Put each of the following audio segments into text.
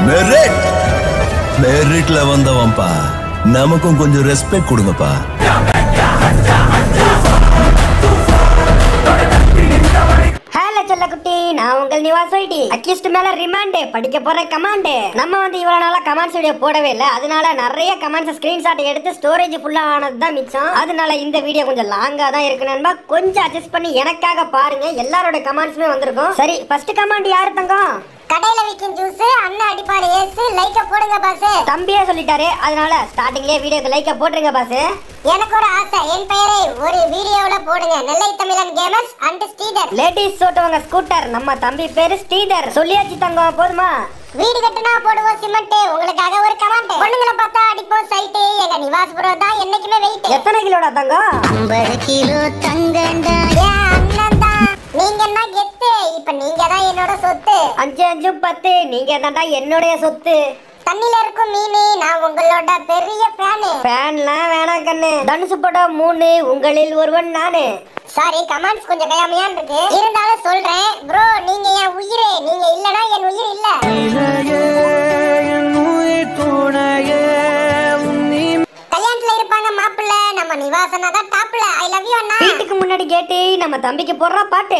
மெரிட்ல வந்தவன்பா, நமக்கும் கொஞ்சம் ரெஸ்பெக்ட் கொடுங்கப்பா. குட்டி, நான் உங்கள் நிவாஸ் ஐடி. அக்யூஸ்ட் மேல ரிமாண்ட், படிக்க போற கமாண்ட். நம்ம வந்து இவ்வளவு நாளா கமெண்ட்ஸ் வீடியோ போடவே இல்ல, அதனால நிறைய கமெண்ட்ஸ் ஸ்கிரீன்ஷாட் எடுத்து ஸ்டோரேஜ் ஃபுல்லா ஆனது தான் மிச்சம். அதனால இந்த வீடியோ கொஞ்சம் லாங்கா தான் இருக்கு நண்பா, கொஞ்சம் அட்ஜஸ்ட் பண்ணி எனக்காக பாருங்க. எல்லாரோட கமெண்ட்ஸுமே வந்திருக்கும். சரி, ஃபர்ஸ்ட் கமெண்ட் யாரு தங்கம்? கடையில விக்கும் ஜூஸ் அண்ணா அடிப்பாரு ஏஸ், லைக்க போடுங்க பாஸ். தம்பியே சொல்லிட்டாரு, அதனால ஸ்டார்டிங்லயே வீடியோக்கு லைக்க போடுங்க பாஸ். எனக்கு ஒரு ஆசை, என் பெயரை ஒரு வீடியோல போடுங்க. Nellai Tamizhan gamers and Sridhar. Ladies ஓட்டுவாங்க ஸ்கூட்டர், நம்ம தம்பி பேரு ஸ்ரீதர். சொல்லியாச்சு தங்கம், போதுமா? வீடு கட்டுனா போடுவோம் சிமெண்ட். உங்களுக்காக ஒரு கமெண்ட். பொண்ணுங்களை பார்த்தா அடிப்போம் சைட். எங்க நிவாஸ் ப்ரோ தான் என்னைக்குமே வெயிட். எத்தனை கிலோடா தங்கம்? 50 கிலோ தங்கண்டா. அண்ணன்டா நீங்க என்ன கெத்து, இப்ப நீங்க தான் என்னோட சொத்து. 5 5 10, நீங்க தான்டா என்னோட சொத்து. தண்ணில இருக்கும் மீனே, நான் உங்களோட பெரிய ஃபேன். ஃபேன்லாம் வேணாம் கண்ணு, தனுசு படம் 3, உங்களில் ஒருவன் நானு. சாரி, கமெண்ட்ஸ் கொஞ்சம் கயாமையான் இருக்கு, இருந்தாலும் சொல்றேன் ப்ரோ, நீங்க என் உயிரே, நீங்க இல்லனா என் உயிர் இல்ல. கல்யாணத்துல இருப்பாங்க மாப்பிள்ள, நம்ம நிவாசனா தான் டாப்ல. ஐ லவ் யூ அண்ணா. வீட்டுக்கு முன்னாடி கேட்டு நம்ம தம்பிக்கு போடுற பாட்டு.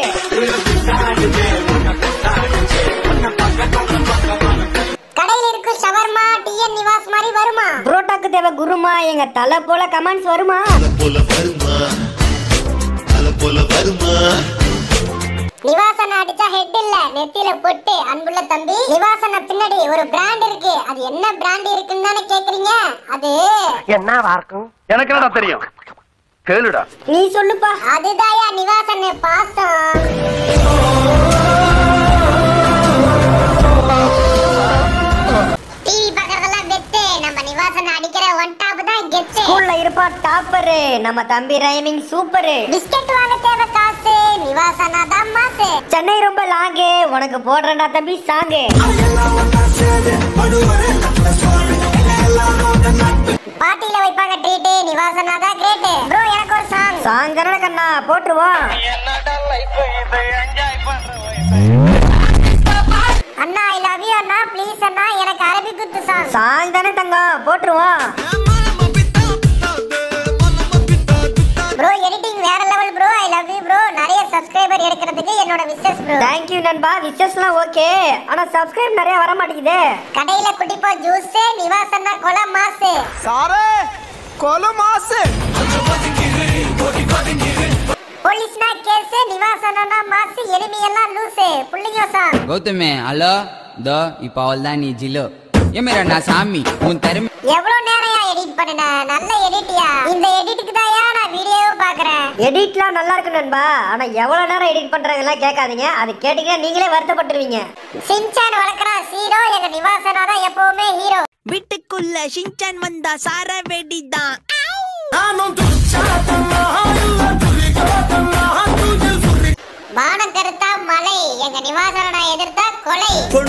கடையில இருக்கு ஷவர்மா, டிஎன் நிவாஸ் மாதிரி வருமா? புரோட்டாக்கு தேவை குருமா, எங்க தலை போல கமெண்ட்ஸ் வருமா? நிவாசன அடிச்சா ஹெட் இல்ல, நெத்தியில பொட்டு. அன்புள்ள தம்பி, நிவாசன பின்னாடி ஒரு பிராண்ட் இருக்கு. அது என்ன பிராண்ட் இருக்குன்னு தானே கேக்குறீங்க? அது என்னவா இருக்கும்? எனக்கு என்னடா தெரியும், கேளுடா. நீ சொல்லுப்பா. அதுதாயா நிவாசன பாசம். டிவி பார்க்கறதெல்லாம் வெத்து, நம்ம நிவாசன அடிக்கிற ஒன் டாப் தான் கெத்து. ஸ்கூல்ல இருப்பா டாப்பர், நம்ம தம்பி ரைமிங் சூப்பர். பிஸ்கட் வாங்க தேவை காசு, நிவாசனா தான் மாசு. சென்னை ரொம்ப லாங்கு, உனக்கு போடுறேன்டா தம்பி சாங்கு. பாட்டில வைப்பாங்க ட்ரீட், நிவாசனா தான் கிரேட். ப்ரோ எனக்கு ஒரு சாங். சாங் தானே கண்ணா, போட்டுருவோம். அண்ணா ஐ லவ் யூ அண்ணா, ப்ளீஸ் அண்ணா, எனக்கு அரபி குத்து சாங். சாங் தானே தங்கம், போட்டுருவோம். ப்ரோ எடிட்டிங் வேற level bro, I love you bro. நிறைய சப்ஸ்கிரைபர் எடுக்கிறதுக்கு என்னோட விஷஸ் ப்ரோ. थैंक यू நண்பா, விஷஸ்லாம் ஓகே, ஆனா சப்ஸ்கிரைப் நிறைய வர மாட்டேங்குதே. கடையில குடிப்போ ஜூஸ், நிவாசனா கொல மாஸ். சாரே கொல மாஸ். போலீஸ்னா கேஸ், நிவாசனா மாஸ், எனிமி எல்லாம் லூஸ். புள்ளியோ சாங். கௌதமே ஹலோ தோ இப்போ அவள்தான் நீ ஜிலோ ஏமேரா நான் சாமி உன் தருமை. எவ்வளவு நேரம்யா எடிட் பண்ணன? நல்ல எடிட்டியா? இந்த எடிட்டுக்கு தான் நான் வீடியோவை பார்க்கறேன். எடிட்லாம் நல்லா இருக்கு நண்பா, ஆனா எவ்வளவு நேரம் எடிட் பண்றாங்கலாம் கேட்காதீங்க, அது கேட்டீங்கன்னா நீங்களே வருத்தப்பட்டுருவீங்க. சின்சான் வளர்க்கறா ஹீரோ, எங்க நிவாசனா தான் எப்பவுமே ஹீரோ. வீட்டுக்குள்ள ஷின்சான் வந்தா சார வெடிதான். வானம் கருத்தா மலை, எங்க நிவாசனா எதிர்த்தா கொலை.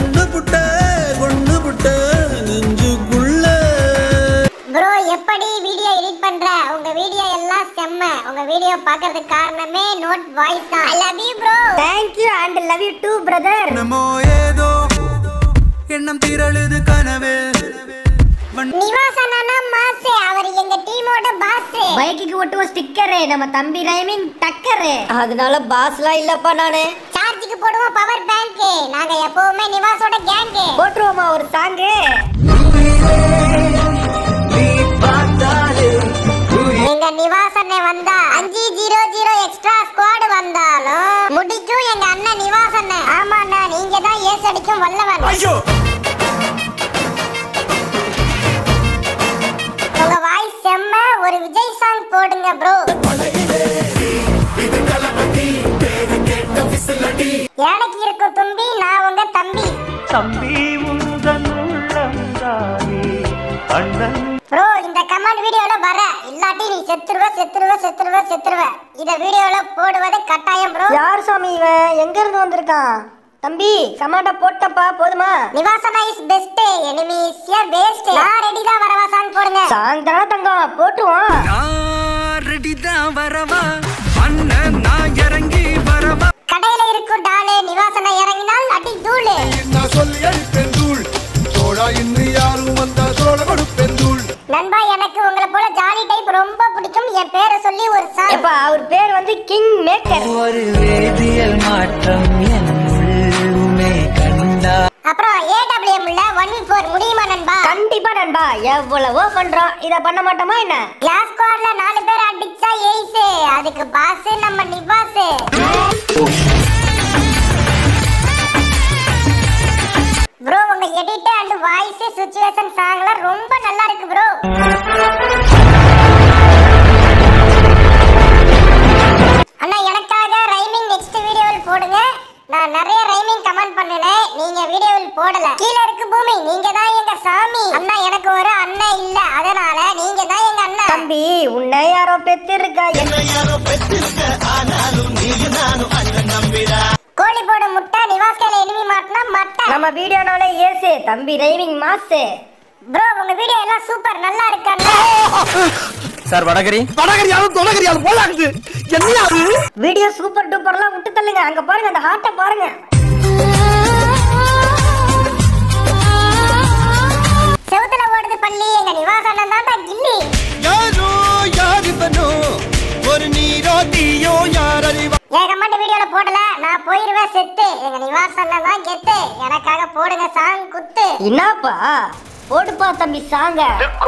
நெஞ்சுக்குள்ள ப்ரோ எப்படி வீடியோ எடிட் பண்ற? உங்க வீடியோ எல்லாம் செம்ம. உங்க வீடியோ பார்க்கிறதுக்கு காரணமே நோட் வாய்ஸ் தான். I love you bro. Thank you and love you too brother. நமோ ஏதோ எண்ணம் திரளுது கனவே. நிவாசனா மாஸ், அவர் எங்க டீமோட பாஸ். பைக்குக்கு ஒட்டுவோம் ஸ்டிக்கர், நம்ம தம்பி ரைமிங் டக்கர், அதனால பாஸ்லாம் இல்லப்பா நானு. சார்ஜுக்கு போடுவோம் பவர் பேங்க், நாங்க எப்பவுமே நிவாஸோட கேங். போட்டுருவோமா ஒரு சாங்கு? எங்க நிவாசனை வந்தா 500 எக்ஸ்ட்ரா ஸ்குவாட் வந்தாலும் முடிக்கும் எங்க அண்ணன் நிவாசனை. ஆமாண்ணா, நீங்க தான் ஏஸ் அடிக்கும் வல்லவன். உங்க வாய்ஸ் செம்ம, ஒரு விஜய் சாங் போடுங்க ப்ரோ. எனக்கு இருக்கும் தும்பி, நான் உங்க தம்பி. தம்பி உந்தன் உள்ளந்தானே அண்ணன். ப்ரோ இந்த கமெண்ட் வீடியோல வர இல்லாட்டி நீ செத்துருவ. இத வீடியோல போடுவது கட்டாயம் ப்ரோ. யார் சாமி இவன், எங்க இருந்து வந்திருக்கான்? தம்பி கமாண்ட போட்டப்பா, போதுமா? நிவாசனா is best, enemy is your best. நான் ரெடி தான், வரவா சாங் போடுங்க. சாங் தான தங்கம், போட்டுவோம். நான் ரெடி தான் வரவா அண்ணன், நான் இறங்கி வரவா. கடையில இருக்கும் டாலே, நிவாசனா இறங்கினால் அடி தூளு. நான் சொல்லி அடிப்பேன் தூள். இன்று யாரும் வந்தா சோழ கொடுப்பேன் தூள். நண்பா எனக்கு உங்களை போல ஜாலி டைப் ரொம்ப பிடிக்கும். என் பேரை சொல்லி ஒரு சாங். எப்பா அவர் பேர் வந்து கிங் மேக்கர். ஒரு வேதியியல் மாற்றம் என் உள்ளுமே கண்டா. அப்புறம் AWM உள்ள 1v4 முடியுமா நண்பா? கண்டிப்பா நண்பா, எவ்வளவோ பண்றோம், இத பண்ண மாட்டோமா என்ன? கிளாஸ் ஸ்குவாட்ல 4 பேர் அடிச்சா ஏய்ஸ், அதுக்கு பாஸ் நம்ம நிவாஸ். ப்ரோ உங்க எடிட் அண்ட் வாய்ஸ் சிச்சுவேஷன் சாங்ல ரொம்ப நல்லா இருக்கு ப்ரோ. அண்ணா எனக்காக ரைமிங் நெக்ஸ்ட் வீடியோவில் போடுங்க. நான் நிறைய ரைமிங் கமெண்ட் பண்ணுனேன், நீங்க வீடியோவில் போடல. கீழ இருக்கு பூமி, நீங்க தான் எங்க சாமி. அண்ணா எனக்கு ஒரு அண்ணன் இல்ல, அதனால நீங்க தான் எங்க அண்ணா. தம்பி உன்னை யாரோ பெத்திருக்கா, கோழி போட முட்டை நிவாஸ்கையில எனிமி மாட்டினா மட்டை. நம்ம வீடியோனாலே ஏசு தம்பி ரைவிங் மாசு. ப்ரோ உங்க வீடியோ எல்லாம் சூப்பர் நல்லா இருக்கு அண்ணா. சார் வடகரி போலாகுது. என்ன வீடியோ சூப்பர் டூப்பர்லாம் விட்டு தள்ளுங்க, அங்க பாருங்க அந்த ஹார்ட்ட பாருங்க. செவுத்துல ஓடுது பள்ளி, எங்க நிவாஸ் அண்ணன் தான்டா கில்லி. யாரோ யாரிவனோ ஒரு நீரோ தீயோ யார் அறிவா. என் கமெண்ட் வீடியோல போடல, நான் போயிருவேன் செத்து. எங்க நிவாஸ் அண்ணன் தான் கெத்து, எனக்காக போடுங்க சாங் குத்து. என்னப்பா போடுப்பா தம்பி சாங்க.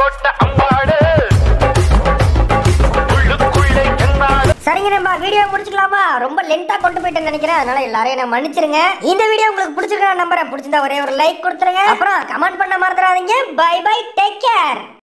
சரிங்க நம்ம வீடியோ முடிச்சுக்கலாமா? ரொம்ப லென்த்தா கொண்டு போயிட்டேன்னு நினைக்கிறேன், அதனால எல்லாரும் என்ன மன்னிச்சிருங்க. இந்த வீடியோ உங்களுக்கு பிடிச்சிருக்கா நம்புறேன். பிடிச்சிருந்தா ஒரே ஒரு லைக் கொடுத்துருங்க, அப்புறம் கமெண்ட் பண்ண மறந்துடாதீங்க. Bye bye, take care.